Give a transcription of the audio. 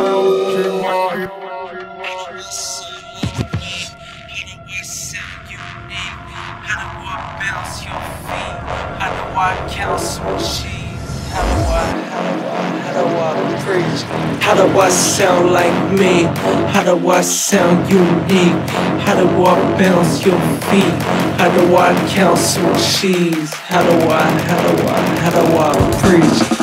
Counsel cheese. How do I preach? How do I sound like me? How do I sound unique? How do I bounce your feet? How do I counsel cheese? How do I preach?